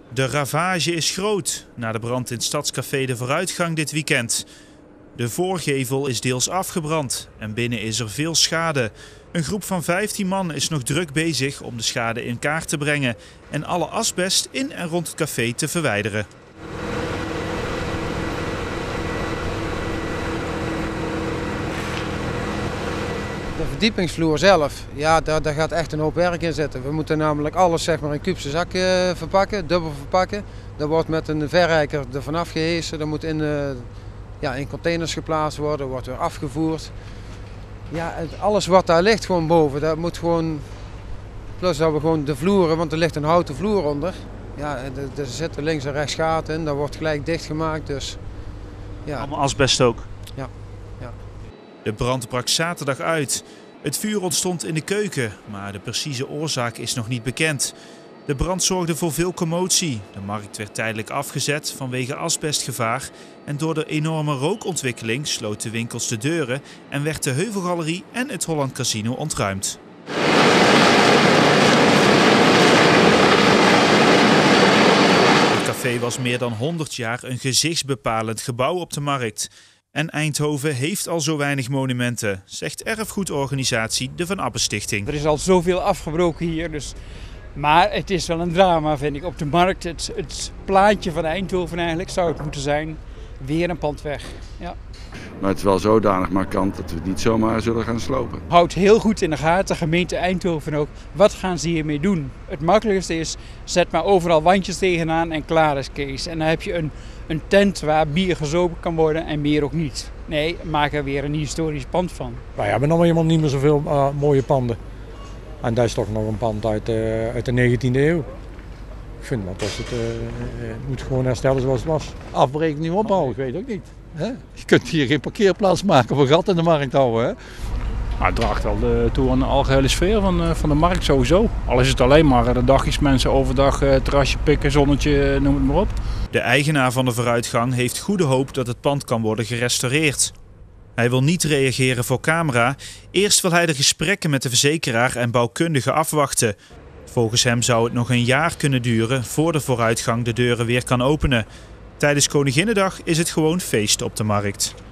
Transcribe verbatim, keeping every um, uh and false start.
De ravage is groot na de brand in het Stadscafé De Vooruitgang dit weekend. De voorgevel is deels afgebrand en binnen is er veel schade. Een groep van vijftien man is nog druk bezig om de schade in kaart te brengen en alle asbest in en rond het café te verwijderen. De verdiepingsvloer zelf, ja, daar, daar gaat echt een hoop werk in zitten. We moeten namelijk alles zeg maar, in kuubse zak uh, verpakken, dubbel verpakken. Dat wordt met een verrijker er vanaf gehesen. Dat moet in, uh, ja, in containers geplaatst worden, wordt weer afgevoerd. Ja, het, alles wat daar ligt gewoon boven, dat moet gewoon... Plus dat we gewoon de vloeren, want er ligt een houten vloer onder. Ja, er, er zitten links en rechts gaten in, dat wordt gelijk dichtgemaakt. Dus, ja. Allemaal asbest ook? Ja. ja. De brand brak zaterdag uit. Het vuur ontstond in de keuken, maar de precieze oorzaak is nog niet bekend. De brand zorgde voor veel commotie. De markt werd tijdelijk afgezet vanwege asbestgevaar. En door de enorme rookontwikkeling sloten winkels de deuren en werd de Heuvelgalerie en het Holland Casino ontruimd. Het café was meer dan honderd jaar een gezichtsbepalend gebouw op de markt. En Eindhoven heeft al zo weinig monumenten, zegt erfgoedorganisatie de Van Appe Stichting. Er is al zoveel afgebroken hier, dus... maar het is wel een drama, vind ik. Op de markt, het, het plaatje van Eindhoven eigenlijk zou het moeten zijn. Weer een pand weg. Ja. Maar het is wel zodanig markant dat we het niet zomaar zullen gaan slopen. Houd heel goed in de gaten, gemeente Eindhoven ook. Wat gaan ze hiermee doen? Het makkelijkste is, zet maar overal wandjes tegenaan en klaar is Kees. En dan heb je een, een tent waar bier gezopen kan worden en meer ook niet. Nee, maak er weer een historisch pand van. Wij hebben nog helemaal niet meer zoveel uh, mooie panden. En dat is toch nog een pand uit, uh, uit de negentiende eeuw. Ik vind dat het, uh, het moet gewoon herstellen zoals het was. Afbreken, niet opbouwen, ik weet ook niet. Hè? Je kunt hier geen parkeerplaats maken of een gat in de markt houden. Hè? Maar het draagt wel de, toe aan de algehele sfeer van, van de markt sowieso. Al is het alleen maar de dagjes mensen overdag uh, terrasje pikken, zonnetje, noem het maar op. De eigenaar van de Vooruitgang heeft goede hoop dat het pand kan worden gerestaureerd. Hij wil niet reageren voor camera. Eerst wil hij de gesprekken met de verzekeraar en bouwkundige afwachten. Volgens hem zou het nog een jaar kunnen duren voor de Vooruitgang de deuren weer kan openen. Tijdens Koninginnedag is het gewoon feest op de markt.